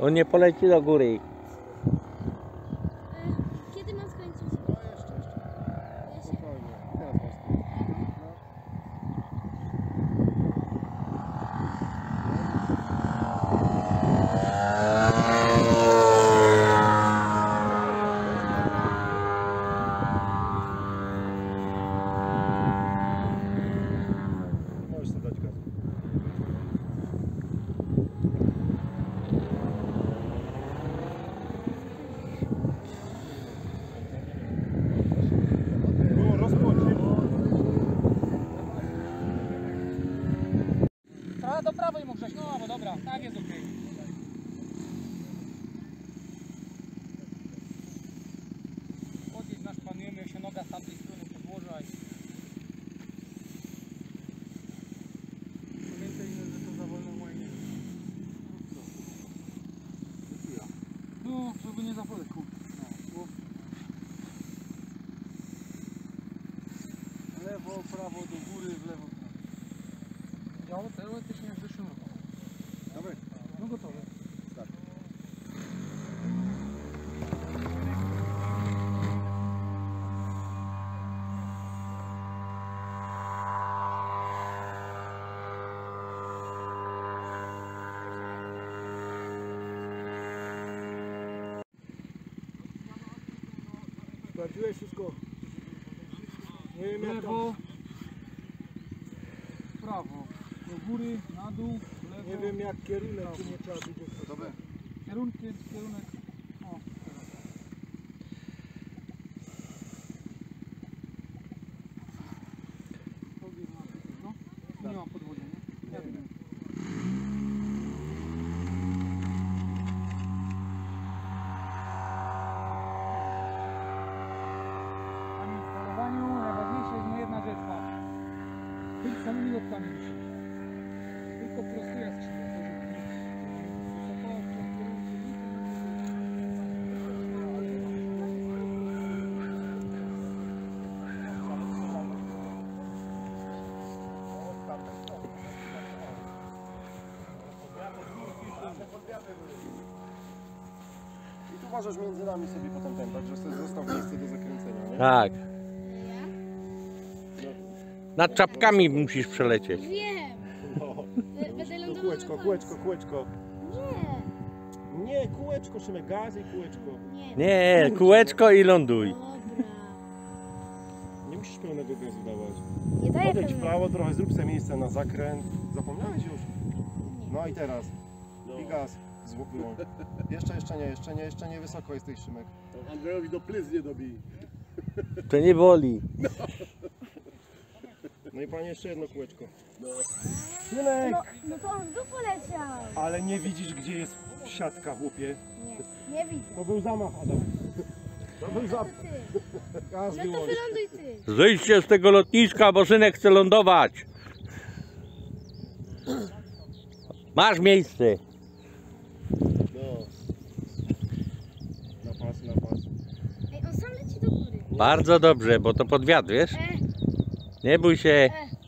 On nie poleci do góry. Kiedy mam skręcić? No jeszcze. Spokojnie. Teraz masz. Możesz sobie dać gaz. Było rozpocznie. Trochę do prawej mu grzeć, no bo dobra, tak jest okej. Podjedź nasz panujemy, jak się noga z tamtej strony podłoża i... Pamiętaj, że to za wolno moje nie no, żeby nie zapodać, kurde. No, lewo, prawo, do góry, w lewo, prawo. Działo teoretycznie jak w zeszłym roku. Dobry. No gotowe. Start. Sprawdziłeś wszystko? Nie wiem jak Lewo, prawo, do góry, na dół, lewo. Nie wiem jak kierunek, czy nie trzeba być. Dobra. Kierunek. O, teraz. Ogień ma tutaj, no. Nie ma podwodzenia. Ja wiem. Ani w sterowaniu najważniejsza jest jedna rzecz, patrz. Tylko samymi lotkami wisi. Tylko prostuje skrzydła. I tu możesz między nami sobie potem pętać, że sobie został miejsce do zakręcenia, nie? Tak. Nad czapkami musisz przelecieć. Wiem. No. Będę To lądował kółeczko. Nie. Nie, kółeczko, Szymek, gaz i kółeczko. Nie. Nie, kółeczko i ląduj. Dobra. Nie musisz pełnego gazu dawać. Nie daję Odejdź w pełnego. prawo, trochę zrób sobie miejsce na zakręt. Zapomniałeś już? No i teraz. I gaz. No. Jeszcze nie wysoko jesteś, Szymek. Andrzejowi do plyz nie dobij. To nie boli. No i panie, jeszcze jedno kółeczko. No, Szymek! no to on tu poleciał. Ale nie widzisz, gdzie jest siatka, chłopie. Nie widzę. To był zamach, Adam. To był No to zamach. ty. Gaz No to wyłącz. wyląduj ty. Zejdźcie z tego lotniska, bo synek chce lądować. Masz miejsce. No. Na pas. Ej, on sam leci do góry. Bardzo dobrze, bo to pod wiatr, wiesz? Nie bój się.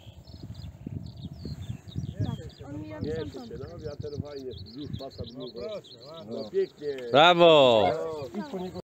On mi robi Nie, sam się, pomysł. no wiatr fajnie, wzdłuż pasa długo. Proszę, ładnie. No pięknie. Brawo. Idź po niego.